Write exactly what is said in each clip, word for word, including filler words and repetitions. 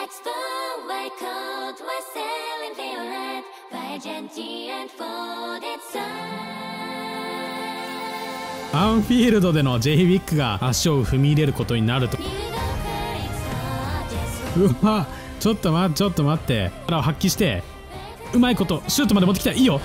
Next door, white coat was selling violet by Genty and folded sun. アンフィールドでの ジェイウィックが足を踏み入れることになると。うわ、ちょっと待って、ちょっと待って。力を発揮して、うまいことシュートまで持ってきた。いいよ。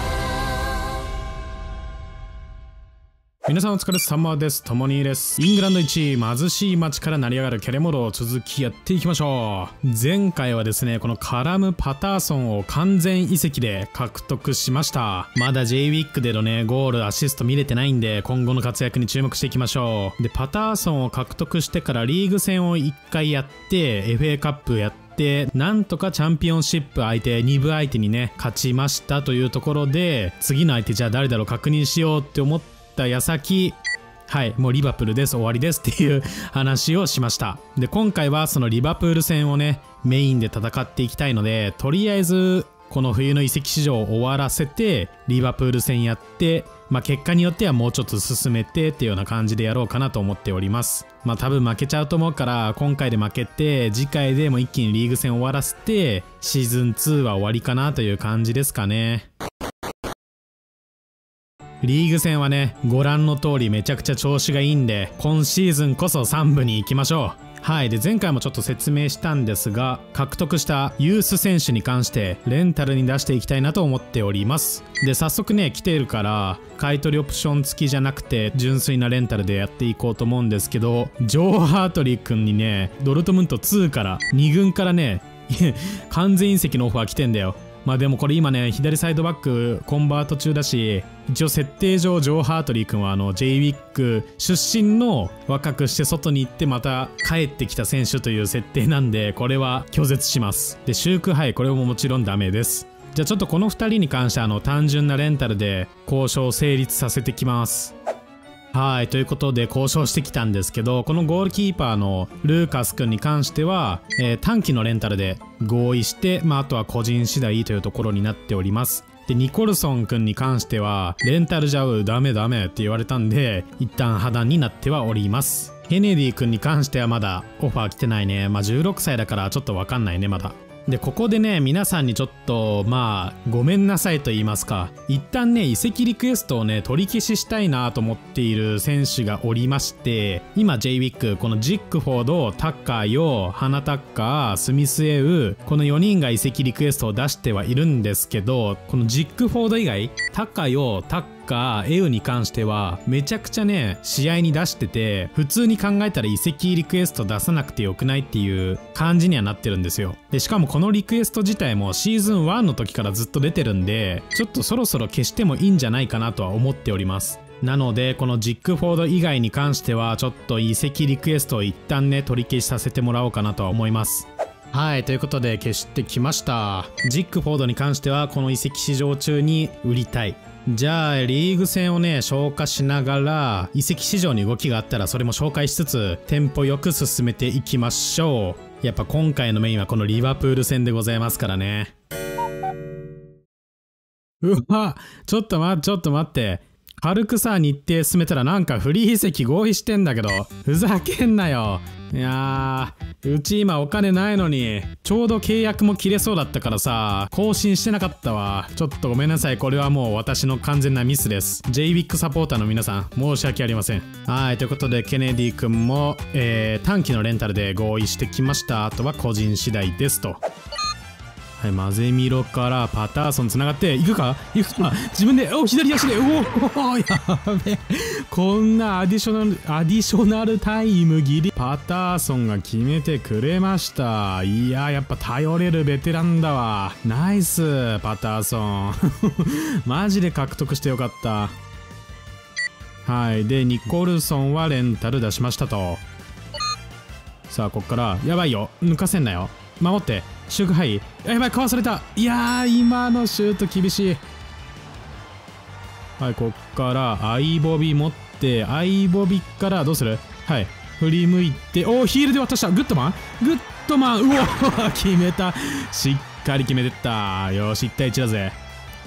皆さんお疲れ様です。ともにです。イングランドいちい貧しい町から成り上がるケレモロを続きやっていきましょう。前回はですね、このカラム・パターソンを完全移籍で獲得しました。まだ ジェイウィックでのね、ゴール、アシスト見れてないんで、今後の活躍に注目していきましょう。で、パターソンを獲得してからリーグ戦をいっかいやって、エフエー カップやって、なんとかチャンピオンシップ相手、に部相手にね、勝ちましたというところで、次の相手じゃあ誰だろう確認しようって思って、矢先、はい、もうリバプールです、終わりですっていう話をしました。で、今回はそのリバプール戦をね、メインで戦っていきたいので、とりあえず、この冬の移籍市場を終わらせて、リバプール戦やって、まあ結果によってはもうちょっと進めてっていうような感じでやろうかなと思っております。まあ多分負けちゃうと思うから、今回で負けて、次回でもう一気にリーグ戦終わらせて、シーズンツーは終わりかなという感じですかね。リーグ戦はね、ご覧の通りめちゃくちゃ調子がいいんで、今シーズンこそさん部に行きましょう。はい。で、前回もちょっと説明したんですが、獲得したユース選手に関して、レンタルに出していきたいなと思っております。で、早速ね、来ているから、買い取りオプション付きじゃなくて、純粋なレンタルでやっていこうと思うんですけど、ジョー・ハートリー君にね、ドルトムントツーからに軍からね、完全移籍のオファー来てんだよ。まあでもこれ今ね、左サイドバックコンバート中だし、一応設定上ジョー・ハートリー君はあの ジェイウィック 出身の若くして外に行ってまた帰ってきた選手という設定なんで、これは拒絶します。で、シュークハイ、これももちろんダメです。じゃあちょっとこのふたりに関してあの単純なレンタルで交渉を成立させてきます。はい。ということで交渉してきたんですけど、このゴールキーパーのルーカス君に関しては、えー、短期のレンタルで合意して、まあ、あとは個人次第というところになっております。で、ニコルソン君に関しては、レンタルじゃう、ダメダメって言われたんで、一旦破談になってはおります。ケネディ君に関してはまだオファー来てないね。まあ、じゅうろくさいだからちょっとわかんないね、まだ。で、ここでね、皆さんにちょっと、まあ、ごめんなさいと言いますか。一旦ね、移籍リクエストをね、取り消ししたいなと思っている選手がおりまして、今 ジェイウィック、このジックフォード、タッカーヨ、ハナタッカー、スミスエウ、このよにんが移籍リクエストを出してはいるんですけど、このジックフォード以外、タッカーヨ、タッカー、エウに関してはめちゃくちゃね試合に出してて、普通に考えたら移籍リクエスト出さなくてよくないっていう感じにはなってるんですよ。でしかもこのリクエスト自体もシーズンワンの時からずっと出てるんで、ちょっとそろそろ消してもいいんじゃないかなとは思っております。なのでこのジックフォード以外に関してはちょっと移籍リクエストを一旦ね取り消しさせてもらおうかなとは思います。はい、ということで消してきました。ジックフォードに関してはこの移籍市場中に売りたい。じゃあリーグ戦をね消化しながら移籍市場に動きがあったらそれも紹介しつつテンポよく進めていきましょう。やっぱ今回のメインはこのリバプール戦でございますからね。うわ、ちょっと待ってちょっと待って、軽くさ日程進めたらなんかフリー移籍合意してんだけど、ふざけんなよ。いやー、うち今お金ないのにちょうど契約も切れそうだったからさ更新してなかったわ。ちょっとごめんなさい。これはもう私の完全なミスです。 ジェイウィック サポーターの皆さん申し訳ありません。はい、ということでケネディ君も、えー、短期のレンタルで合意してきました。あとは個人次第ですと。はい、マゼミロからパターソンつながっていくかいくか自分でお左足でおおやべえ、こんなアディショナルアディショナルタイムギリパターソンが決めてくれました。いややっぱ頼れるベテランだわ。ナイスパターソンマジで獲得してよかった。はい、でニコルソンはレンタル出しましたと。さあこっからやばいよ、抜かせんなよ、守ってシュークハイ、やばいかわされた。いやー今のシュート厳しい。はい、こっからアイボビ持ってアイボビからどうする。はい、振り向いておおヒールで渡した。グッドマングッドマンうお決めた。しっかり決めてった。よしいち対いちだぜ。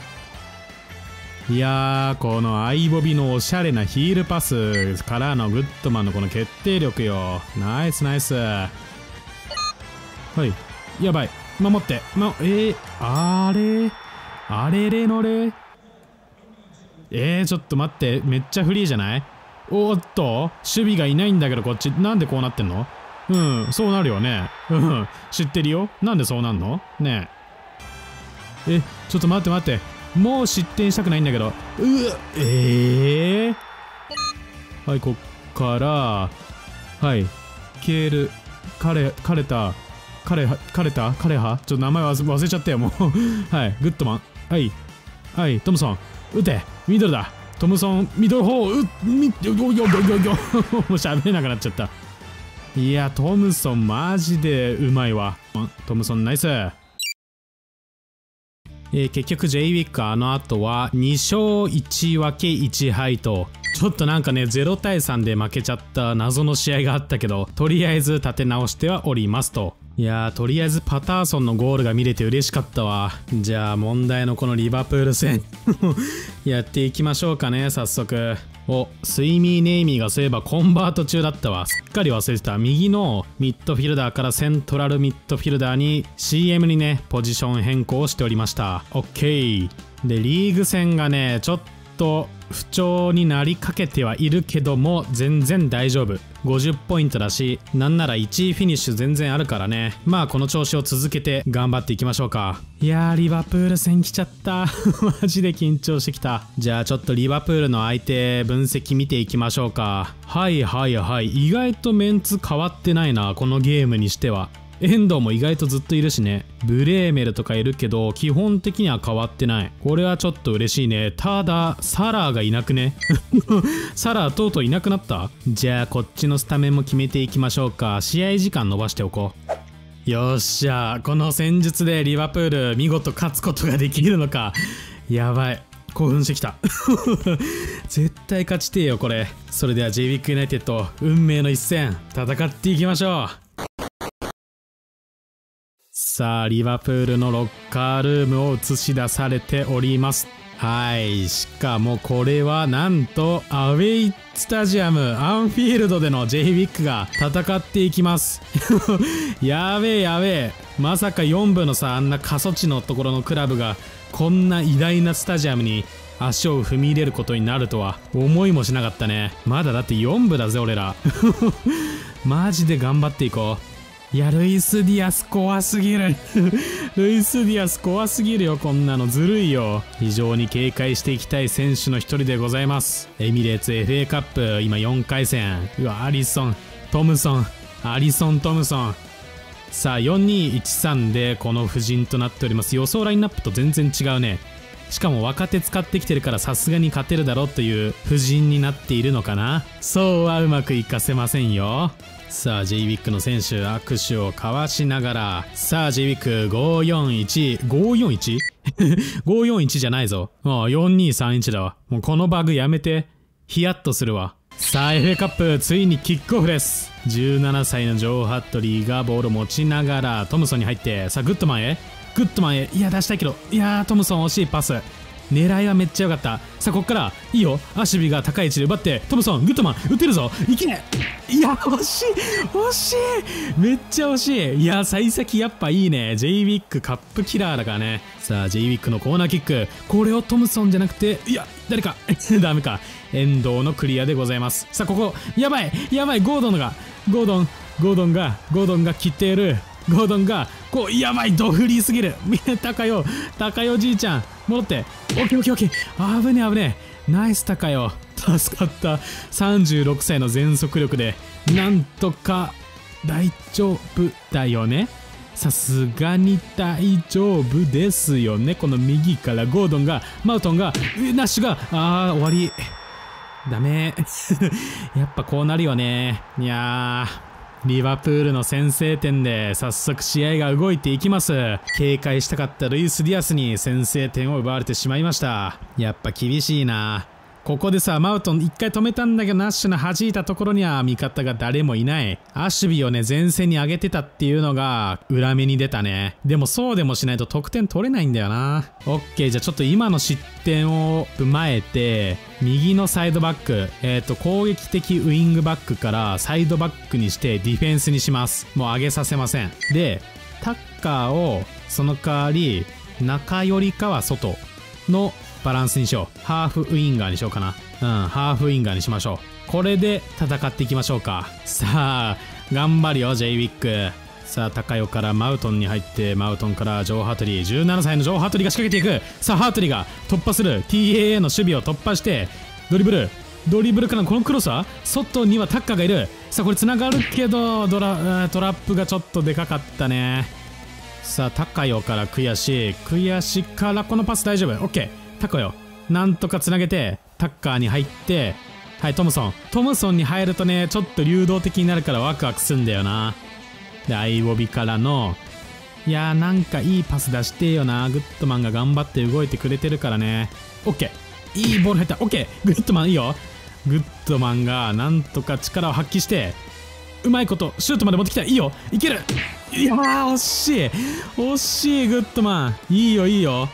いやーこのアイボビのおしゃれなヒールパスからのグッドマンのこの決定力よ。ナイスナイス。 はい。やばい。守って。ま、えー、あれあれれのれえー、ちょっと待って。めっちゃフリーじゃない？おーっと、守備がいないんだけどこっち。なんでこうなってんの？うん、そうなるよね。うん、知ってるよ。なんでそうなんの？ねえ。え、ちょっと待って待って。もう失点したくないんだけど。うわ、えー、はい、こっから、はい、ケール、カレ、カレタ、カレ、カレタ、カレハ、ちょっと名前忘れちゃったよ、もう。はい、グッドマン。はい、はい、トムソン、撃て、ミドルだ。トムソン、ミドル砲、うっ、み、よよよよよよ。もう喋れなくなっちゃった。いや、トムソン、マジでうまいわ。トムソン、ナイス。えー、結局 J ウィークあの後はにしょういちわけいちはいと、ちょっとなんかねゼロたいさんで負けちゃった謎の試合があったけど、とりあえず立て直してはおりますと。いやー、とりあえずパターソンのゴールが見れて嬉しかったわ。じゃあ問題のこのリバプール戦やっていきましょうかね、早速。お、スイミーネイミーがそういえばコンバート中だったわ。すっかり忘れてた。右のミッドフィルダーからセントラルミッドフィルダーに シーエム にね、ポジション変更しておりました。オッケー。で、リーグ戦がね、ちょっと不調になりかけてはいるけども、全然大丈夫。ごじゅっポイントだし、なんならいちいフィニッシュ全然あるからね。まあこの調子を続けて頑張っていきましょうか。いやー、リバプール戦来ちゃった。マジで緊張してきた。じゃあちょっとリバプールの相手分析見ていきましょうか。はいはいはい。意外とメンツ変わってないな、このゲームにしては。遠藤も意外とずっといるしね。ブレーメルとかいるけど基本的には変わってない。これはちょっと嬉しいね。ただサラーがいなくね。サラーとうとういなくなった。じゃあこっちのスタメンも決めていきましょうか。試合時間伸ばしておこう。よっしゃ、この戦術でリバプール見事勝つことができるのか。やばい、興奮してきた。絶対勝ちてえよこれ。それでは J ウィークユナイテッド運命の一戦戦っていきましょう。さあリバプールのロッカールームを映し出されております。はい、しかもこれはなんとアウェイスタジアムアンフィールドでの J ウィークが戦っていきます。やべえやべえ、まさかよん部のさ、あんな過疎地のところのクラブがこんな偉大なスタジアムに足を踏み入れることになるとは思いもしなかったね。まだだってよん部だぜ俺ら。マジで頑張っていこう。いや、ルイス・ディアス怖すぎる。ルイス・ディアス怖すぎるよ、こんなのずるいよ。非常に警戒していきたい選手の一人でございます。エミレーツ エフエー カップ今よんかい戦。うわ、アリソントムソンアリソントムソン。さあよんにいちさんでこの布陣となっております。予想ラインナップと全然違うね。しかも若手使ってきてるからさすがに勝てるだろうという布陣になっているのかな。そうはうまくいかせませんよ。さあ J ウィークの選手握手を交わしながら、さあ J ウィークごーよんいち ごーよんいち ごーよんいちじゃないぞ。ああよんにさんいちだわ。もうこのバグやめて。ヒヤッとするわ。さあ エフエー カップついにキックオフです。じゅうななさいのジョー・ハットリーがボールを持ちながらトムソンに入って、さあグッドマンへグッドマンへ。いや出したいけど、いやートムソン惜しいパス。狙いはめっちゃ良かった。さあこっからいいよ、アシュビが高い位置で奪ってトムソングッドマン打てるぞ。いけ。いや惜しい惜しい、めっちゃ惜しい。いや幸先やっぱいいね。 J ウィークカップキラーだからね。さあ J ウィークのコーナーキック、これをトムソンじゃなくて、いや誰かダメか、遠藤のクリアでございます。さあここやばいやばい、ゴードンがゴードンゴードンがゴードンが切っている。ゴードンがこう、やばいドフリーすぎる。みんな高よ高よじいちゃん戻って。オッケーオッケーオッケー、危ね危ねえ、ナイス高よ、助かった。さんじゅうろくさいの全速力でなんとか大丈夫だよね。さすがに大丈夫ですよね。この右からゴードンがマウトンがナッシュが、あー終わりダメ。やっぱこうなるよね。いやーリバプールの先制点で早速試合が動いていきます。警戒したかったルイス・ディアスに先制点を奪われてしまいました。やっぱ厳しいな。ここでさマウトン一回止めたんだけど、ナッシュの弾いたところには味方が誰もいない。アシュビをね前線に上げてたっていうのが裏目に出たね。でもそうでもしないと得点取れないんだよな。オッケー、じゃあちょっと今の失点を踏まえて右のサイドバック、えっと攻撃的ウイングバックからサイドバックにしてディフェンスにします。もう上げさせません。でタッカーをその代わり中よりかは外のバランスにしよう。ハーフウィンガーにしようかな。うん、ハーフウィンガーにしましょう。これで戦っていきましょうか。さあ頑張るよ J ウィック。さあ高代からマウトンに入って、マウトンからジョー・ハートリー、じゅうななさいのジョー・ハートリーが仕掛けていく。さあハートリーが突破する。 ティーエーエー の守備を突破してドリブルドリブルからこのクロスは外にはタッカーがいる。さあこれつながるけどドラトラップがちょっとでかかったね。さあ高代から悔しい悔しからこのパス大丈夫。オッケー。高代なんとかつなげてタッカーに入って、はいトムソントムソンに入るとねちょっと流動的になるからワクワクすんだよな。でアイウォビからのいやーなんかいいパス出してよな。グッドマンが頑張って動いてくれてるからね。オッケー。いいボール入った。オッケー。グッドマンいいよ。グッドマンがなんとか力を発揮してうまいことシュートまで持ってきた。いいよいける。いやー惜しい惜しい。グッドマンいいよいいよ。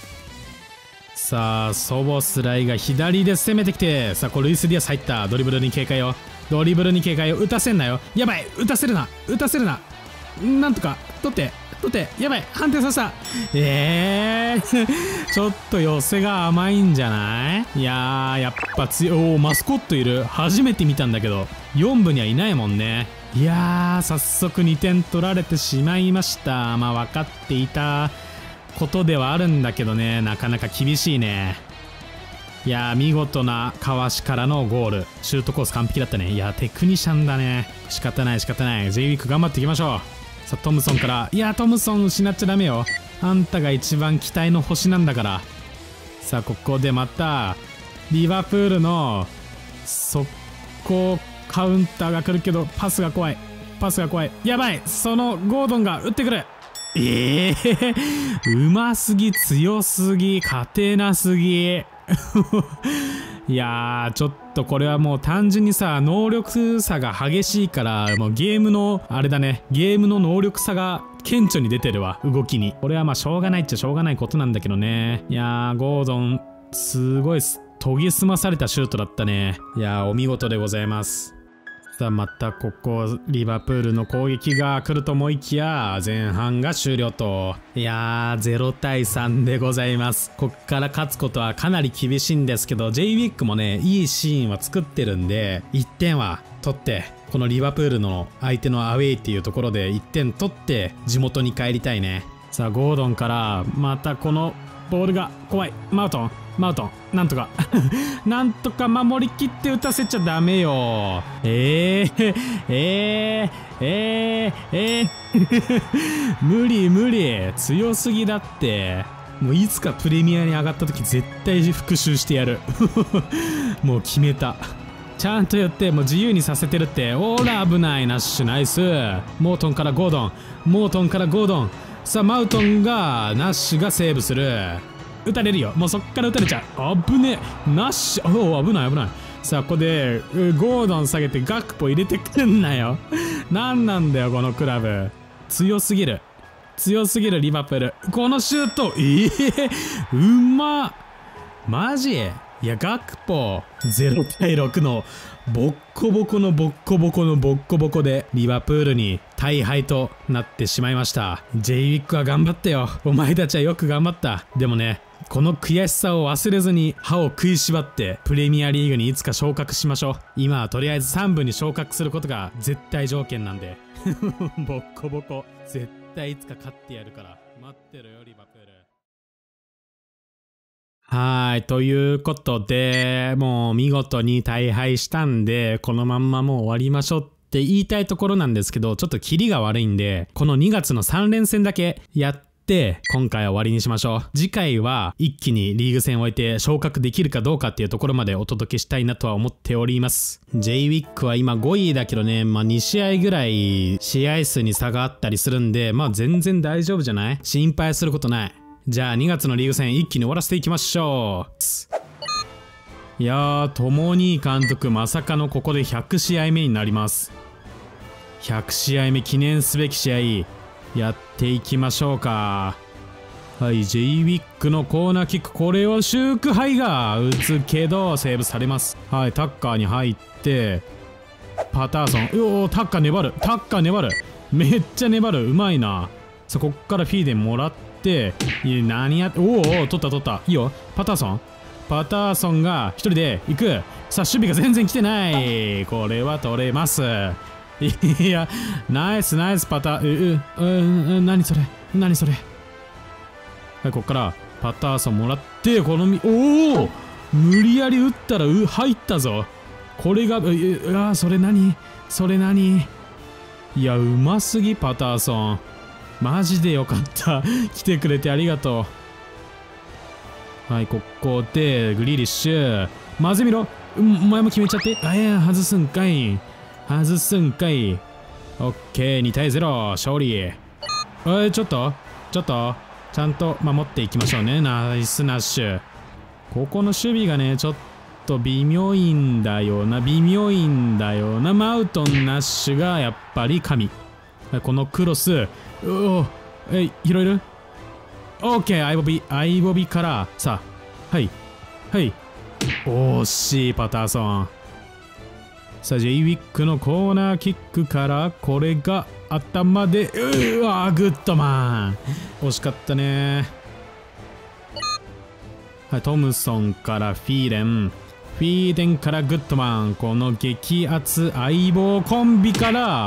さあソボスライが左で攻めてきて、さあこれルイス・ディアス入った。ドリブルに警戒よ。ドリブルに警戒を打たせんなよ。やばい打たせるな打たせるな。なんとか取って取ってやばい判定させた。えーちょっと寄せが甘いんじゃない。いやーやっぱ強い。おーマスコットいる。初めて見たんだけどよん部にはいないもんね。いやー早速にてん取られてしまいました。まあ分かっていたことではあるんだけどね、なかなか厳しいね。いやー見事なかわしからのゴール。シュートコース完璧だったね。いやーテクニシャンだね。仕方ない仕方ない。 J ウィーク頑張っていきましょう。さあトムソンから、いやートムソン失っちゃダメよ。あんたが一番期待の星なんだから。さあここでまたリバプールの速攻カウンターが来るけどパスが怖いパスが怖い。やばいそのゴードンが打ってくる。ええー、うますぎ強すぎ勝てなすぎいやーちょっとこれはもう単純にさ能力差が激しいから、もうゲームのあれだねゲームの能力差が顕著に出てるわ動きに。これはまあしょうがないっちゃしょうがないことなんだけどね。いやーゴードンすごい研ぎ澄まされたシュートだったね。いやーお見事でございます。さあまたここリバプールの攻撃が来ると思いきや前半が終了と。いやーゼロたいさんでございます。こっから勝つことはかなり厳しいんですけど J ウィックもねいいシーンは作ってるんでいってんは取ってこのリバプールの相手のアウェイっていうところでいってん取って地元に帰りたいね。さあゴードンからまたこのボールが怖い。マウトンマウトンなんとかなんとか守りきって打たせちゃダメよ。えー、えー、えー、えー、無理無理強すぎだって。もういつかプレミアに上がった時絶対復習してやるもう決めた。ちゃんとやってもう自由にさせてるって。オーラ危ないナッシュナイス。モートンからゴードンモートンからゴードン。さあマウトンがナッシュがセーブする。打たれるよもうそっから打たれちゃう。危ねえナッシュおお危ない危ない。さあここでゴードン下げてガクポ入れてくんなよなんなんだよこのクラブ強すぎる強すぎるリバプール。このシュートええー、うまっマジ。いやガクポゼロたいろくのボッコボコのボッコボコのボッコボコでリバプールに大敗となってしまいました。 J ウィックは頑張ったよ。お前たちはよく頑張った。でもねこの悔しさを忘れずに歯を食いしばってプレミアリーグにいつか昇格しましょう。今はとりあえずさん部に昇格することが絶対条件なんでボッコボコ絶対いつか勝ってやるから待ってろよリバプール。はい。ということで、もう見事に大敗したんで、このまんまもう終わりましょうって言いたいところなんですけど、ちょっとキリが悪いんで、このにがつのさん連戦だけやって、今回は終わりにしましょう。次回は一気にリーグ戦を終えて昇格できるかどうかっていうところまでお届けしたいなとは思っております。J ウィックは今ごいだけどね、まあに試合ぐらい試合数に差があったりするんで、まあ全然大丈夫じゃない？心配することない。じゃあにがつのリーグ戦一気に終わらせていきましょう。いやー、ともに監督まさかのここでひゃく試合目になります。ひゃく試合目記念すべき試合やっていきましょうか。はい、J ウィックのコーナーキック、これをシュークハイが打つけどセーブされます。はい、タッカーに入ってパターソン、うおータッカー粘るタッカー粘るめっちゃ粘るうまいな。 さあこっからフィーデンもらって、いや何やって、おお取った取った、いいよ。パターソンパターソンが一人で行く。さあ守備が全然来てない。これは取れます。いやナイスナイスパター、うううう何それ何それ。はい、こっからパターソンもらって、このみ、おお無理やり打ったらう入ったぞ。これが、ううわそれ何それ何。いやうますぎパターソン、マジでよかった来てくれてありがとう。はい、ここでグリーリッシュ、まずみろ、お前も決めちゃって。あ、いや外すんかい外すんかい。オッケー、にたいゼロ勝利。えー、ちょっとちょっとちゃんと守っていきましょうね。ナイスナッシュ。ここの守備がねちょっと微妙いんだよな微妙いんだよな。マウトンナッシュがやっぱり神。このクロス、うおえ拾える。オッケー、アイボビアイボビからさあ、はいはい惜しいパターソン。さあ J ウィックのコーナーキックから、これが頭で、うわグッドマン惜しかったね。はい、トムソンからフィーデン、フィーデンからグッドマン、この激アツ相棒コンビから、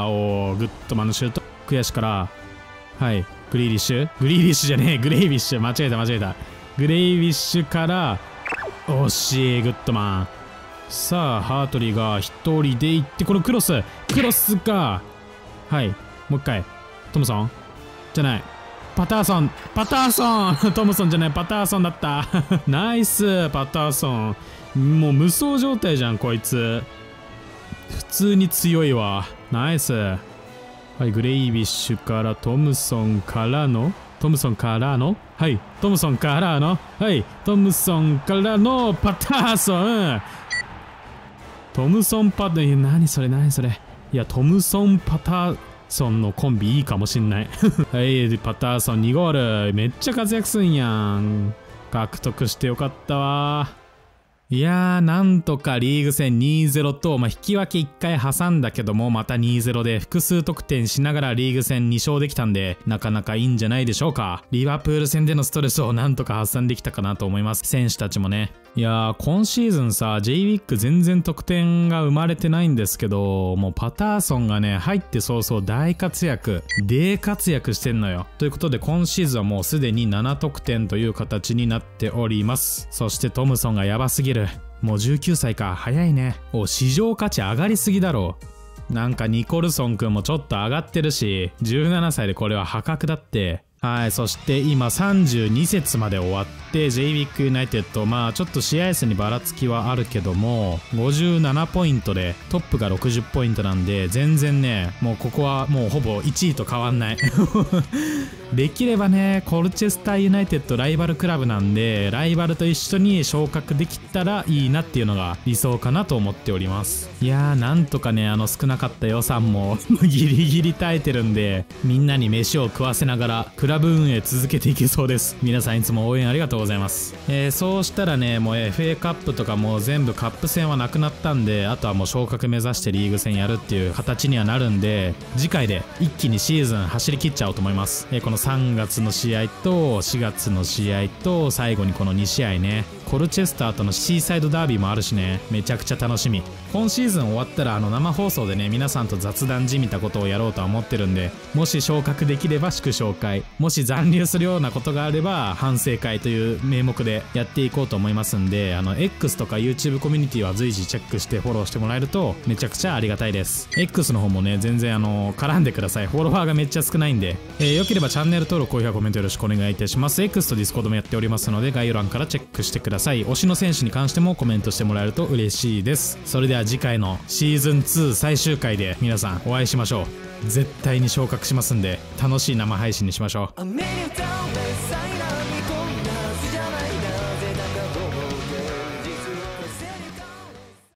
おーグッドマンのシュート、悔しから、はいグリーリッシュグリーリッシュじゃねえグレイビッシュ、間違えた間違えた、グレイビッシュから惜しいグッドマン。さあハートリーが一人で行って、このクロスクロスが、はいもう一回トムソンじゃないパターソンパターソントムソンじゃないパターソンだったナイスパターソン、もう無双状態じゃんこいつ、普通に強いわ。ナイス。はい、グレイビッシュからトムソンからのトムソンからのはいトムソンからのはいトムソンからのパターソン、トムソンパター、何それ何それ。いやトムソンパターソンのコンビいいかもしんないはいパターソンにゴール、めっちゃ活躍すんやん。獲得してよかったわ。いやーなんとかリーグ戦 にたいゼロ と、まあ、引き分けいっかい挟んだけどもまた にたいゼロ で複数得点しながらリーグ戦に勝できたんで、なかなかいいんじゃないでしょうか。リバプール戦でのストレスをなんとか発散できたかなと思います、選手たちもね。いやー今シーズンさ J ウィック全然得点が生まれてないんですけど、もうパターソンがね入って早々大活躍大活躍してんのよ。ということで今シーズンはもうすでにななとくてんという形になっております。そしてトムソンがやばすぎる。もうじゅうきゅうさいか、早いね。お市場価値上がりすぎだろう。なんかニコルソンくんもちょっと上がってるし、じゅうななさいでこれは破格だって。はい、そして今さんじゅうに節まで終わって J ウィックユナイテッド、まあちょっと試合数にばらつきはあるけどもごじゅうななポイントでトップがろくじゅっポイントなんで、全然ねもうここはもうほぼいちいと変わんないできればねコルチェスターユナイテッドライバルクラブなんで、ライバルと一緒に昇格できたらいいなっていうのが理想かなと思っております。いやーなんとかねあの少なかった予算もギリギリ耐えてるんで、みんなに飯を食わせながらクラブ運営続けていけそうです。皆さんいつも応援ありがとうございます。えー、そうしたらねもう エフエー カップとかも全部カップ戦はなくなったんで、あとはもう昇格目指してリーグ戦やるっていう形にはなるんで、次回で一気にシーズン走り切っちゃおうと思います。えー、このさんがつの試合としがつの試合と最後にこのに試合ね、コルチェスターとのシーサイドダービーもあるしね、めちゃくちゃ楽しみ。今シーズン終わったらあの生放送でね皆さんと雑談じみたことをやろうとは思ってるんで、もし昇格できれば祝勝会、もし残留するようなことがあれば反省会という名目でやっていこうと思いますんで、あの X とか YouTube コミュニティは随時チェックしてフォローしてもらえるとめちゃくちゃありがたいです。 X の方もね全然あの絡んでください。フォロワーがめっちゃ少ないんで、えー、よければチャンネル登録高評価コメントよろしくお願いいたします。 X と Discord もやっておりますので概要欄からチェックしてください。推しの選手に関してもコメントしてもらえると嬉しいです。それでは次回のシーズンツー最終回で皆さんお会いしましょう。絶対に昇格しますんで楽しい生配信にしましょう。